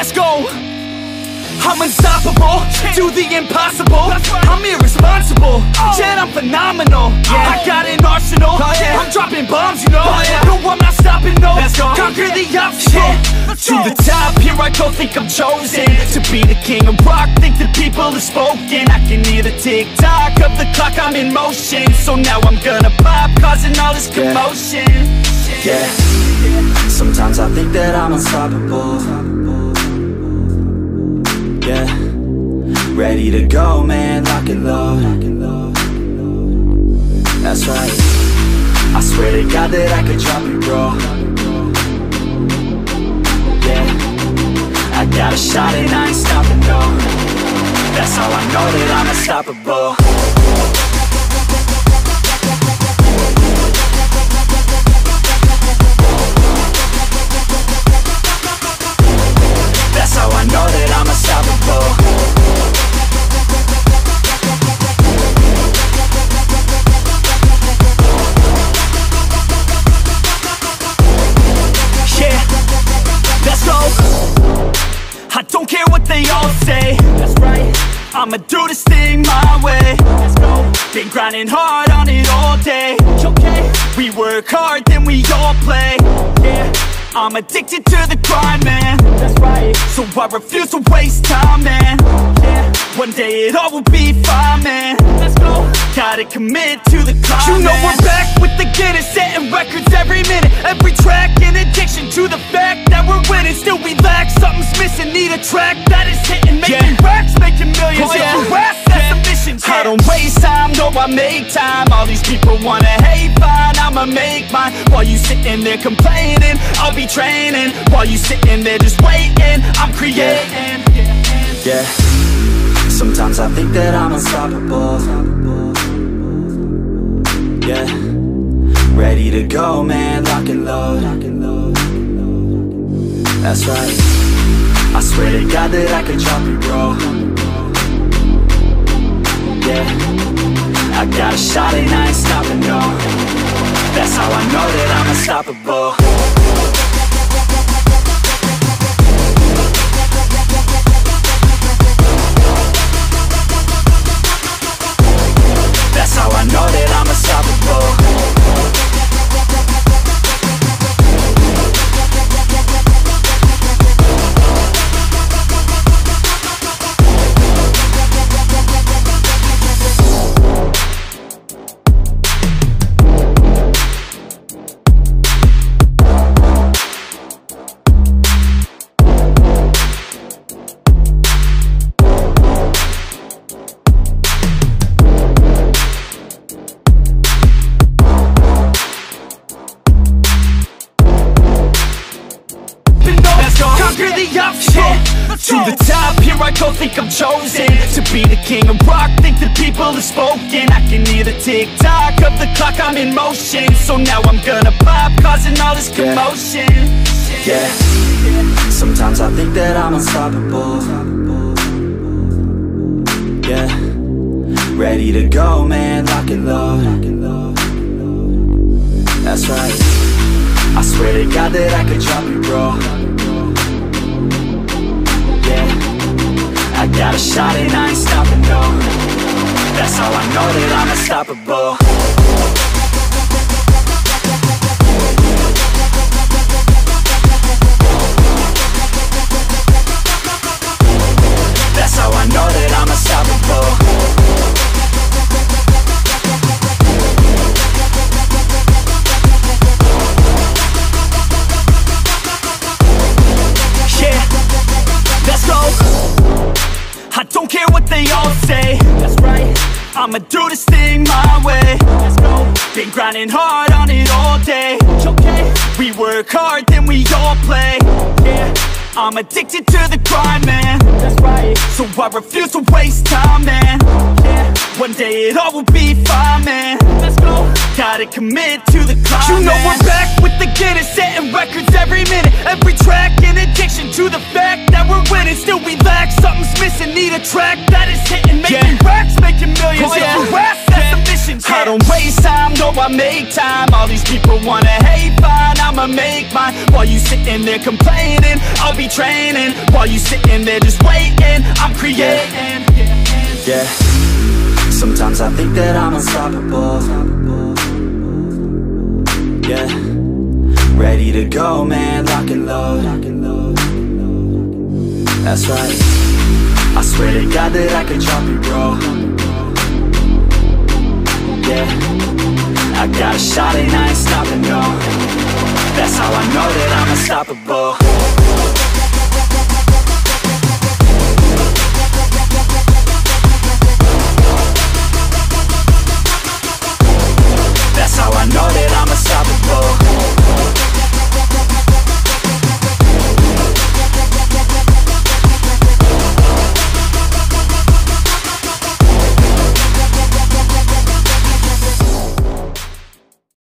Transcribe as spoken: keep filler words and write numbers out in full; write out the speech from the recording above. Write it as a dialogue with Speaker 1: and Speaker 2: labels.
Speaker 1: let's go. I'm unstoppable, do the impossible. I'm irresponsible, yet I'm phenomenal. I got an arsenal, I'm dropping bombs, you know. No, I'm not stopping, no. Conquer the obstacle. To the top, here I go, think I'm chosen to be the king of rock, think the people have spoken. I can hear the tick-tock of the clock, I'm in motion. So now I'm gonna pop, causing all this commotion.
Speaker 2: Yeah, sometimes I think that I'm unstoppable. Yeah, ready to go, man, lock and load. That's right, I swear to God that I could drop it, bro. Yeah, I got a shot and I ain't stopping, no. That's how I know that I'm unstoppable. That's how I know that I'm unstoppable. Yeah, let's go. I don't care what they all say. That's right, I'ma do this thing my way. Let's go. Been grinding hard on it all day. Okay, we work hard, then we all play. Yeah, I'm addicted to the grind, man. That's right, so I refuse to waste time, man. Yeah, one day it all will be fine, man. Let's go. Gotta commit to the climb,
Speaker 1: You know
Speaker 2: man.
Speaker 1: we're back with the Guinness, setting records every minute, every track. An addiction to the fact that we're winning. Still we lack, something's missing. Need a track that is hitting, making
Speaker 2: Yeah.
Speaker 1: racks, making millions.
Speaker 2: Oh, yeah.
Speaker 1: Your ass, that's the mission.
Speaker 2: I
Speaker 1: Yeah.
Speaker 2: don't waste time, no, I make time. All these people wanna hate, fine, I'ma make mine. While you sitting there complaining, I'll be training. While you sitting there just waiting, I'm creating. Yeah, sometimes I think that I'm unstoppable. Yeah, ready to go, man, lock and load. That's right, I swear to God that I could drop it, bro. Yeah, I got a shot and I ain't stopping, no. That's how I know that I'm unstoppable. That's how I know that I'm unstoppable.
Speaker 1: Conquer the obstacle. To the top, here I go, think I'm chosen to be the king of rock, think the people have spoken. I can hear the tick-tock of the clock, I'm in motion. So now I'm gonna pop, causing all this commotion.
Speaker 2: Yeah, sometimes I think that I'm unstoppable. Yeah, ready to go, man, lock and load. That's right, I swear to God that I could drop it, bro. I got a shot and I ain't stopping, no. That's how I know that I'm unstoppable. That's how I know that I'm unstoppable. I don't care what they all say. That's right, I'ma do this thing my way. Let's go. Been grinding hard on it all day. Okay, we work hard, then we all play. Yeah, I'm addicted to the grind, man. That's right, so I refuse to waste time, man. Yeah, one day it all will be fine, man. Let's go. Gotta commit to the climb,
Speaker 1: You know
Speaker 2: man.
Speaker 1: we're back with the Guinness, setting records every minute, every track. An addiction to the fact that we're winning. Still we lack, something's missing. Need a track that is hitting, making
Speaker 2: Yeah.
Speaker 1: racks, making millions.
Speaker 2: Oh, yeah.
Speaker 1: Your ass, that's the mission.
Speaker 2: I don't waste time, no, I make time. All these people wanna hate, fine, I'ma I'ma make mine. While you sitting there complaining, I'll be training. While you sitting there just waiting, I'm creating.
Speaker 3: Yeah, sometimes I think that I'm unstoppable. Yeah, ready to go, man, lock and load. That's right, I swear to God that I could drop it, bro. Yeah, I got a shot and I ain't stopping, no. That's how I know that I'm unstoppable.